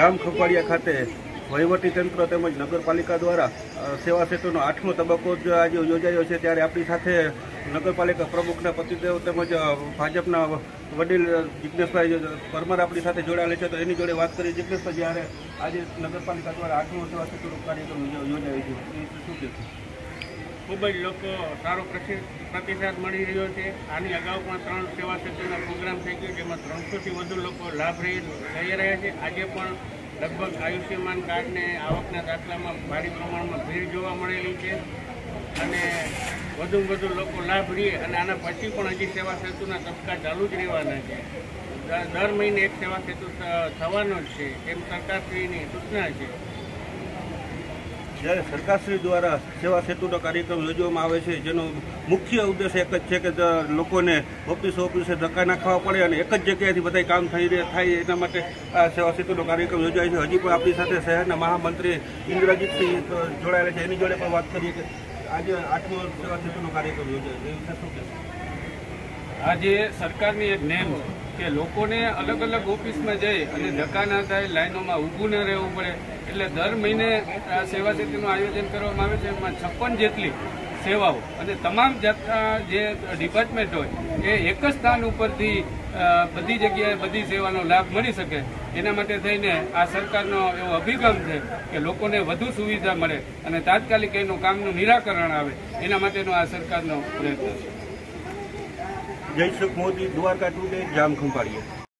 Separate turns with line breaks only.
જામ ખંભાળિયા ખાતે વહીવટીતંત્ર તેમજ નગરપાલિકા દ્વારા સેવા સેતુનો 8મો તબક્કો આજે યોજાયો છે। ત્યારે આપણી સાથે નગરપાલિકા પ્રમુખના પતિદેવ તેમજ ભાજપના વડીલ જિગ્નેશભાઈ પરમાર આપણી સાથે જોડાયેલા છે। તો એની જોડે વાત કરીએ। જિગ્નેશભાઈ, જ્યારે આજે નગરપાલિકા દ્વારા 8મો સેવા સેતુનો કાર્યક્રમ યોજાયો છે, શું કહેશો?
ખૂબ જ લોકો સારો પ્રતિસાદ મળી રહ્યો છે। આની અગાઉ પણ 3 સેવા સેતુના પ્રોગ્રામ થઈ ગયો, જેમાં 300થી વધુ લોકો લાભ લઈ રહ્યા છે। આજે પણ લગભગ આયુષ્યમાન કાર્ડને આવકના દાખલામાં ભારે પ્રમાણમાં ભીડ જોવા મળેલી છે અને વધુ લોકો લાભ લે અને આના પછી પણ હજી સેવા સેતુના તબક્કા ચાલુ જ રહેવાના છે। દર મહિને એક સેવા સેતુ થવાનો જ છે, એમ સરકારશ્રીની સૂચના છે।
જ્યારે સરકારશ્રી દ્વારા સેવા સેતુનો કાર્યક્રમ યોજવામાં આવે છે, જેનો મુખ્ય ઉદ્દેશ એક જ છે કે લોકોને ઓફિસે ધક્કા ના ખાવા પડે અને એક જ જગ્યાએથી બધા કામ થાય એના માટે આ સેવા સેતુનો કાર્યક્રમ યોજાય છે। હજી પણ આપણી સાથે શહેરના મહામંત્રી ઇન્દ્રજીતસિંહ જોડાયેલા છે, એની જોડે પણ વાત કરીએ કે આજે 8મો સેવા સેતુનો કાર્યક્રમ યોજાય છે, એ વિશે શું કહેશો?
આજે સરકારની એક નેમ કે લોકોને અલગ અલગ ઓફિસમાં જઈ અને ધક્કા ના થાય, લાઈનોમાં ઊભું ન રહેવું પડે, એટલે દર મહિને આ સેવા સેતુનું આયોજન કરવામાં આવે છે। એમાં 56 જેટલી સેવાઓ અને તમામ જાતના જે ડિપાર્ટમેન્ટ હોય એ એક જ સ્થાન ઉપરથી બધી જગ્યાએ બધી સેવાનો લાભ મળી શકે, એના માટે થઈને આ સરકારનો એવો અભિગમ છે કે લોકોને વધુ સુવિધા મળે અને તાત્કાલિક એનું કામનું નિરાકરણ આવે, એના માટેનો આ સરકારનો પ્રયત્ન છે।
Jaysukh Modi, Dwarka today, Jam Khambhalia.